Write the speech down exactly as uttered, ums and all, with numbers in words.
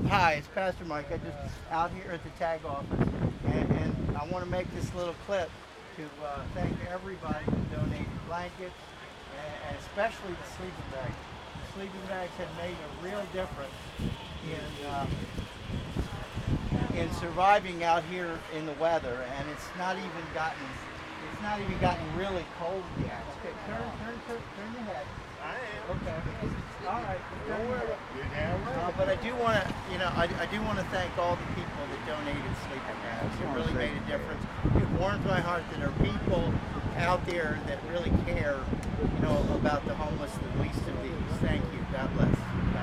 Hi, it's Pastor Mike. I just out here at the tag office, and, and I want to make this little clip to uh, thank everybody who donated blankets, and, and especially the sleeping bags. The sleeping bags have made a real difference in uh, in surviving out here in the weather, and it's not even gotten it's not even gotten really cold yet. Okay, turn turn turn turn your head. I am. Okay. All right. Don't worry about it. You're down Uh, but I do want to, you know, I, I do want to thank all the people that donated sleeping bags. It really made a difference. It warms my heart that there are people out there that really care, you know, about the homeless, the least of these. Thank you. God bless.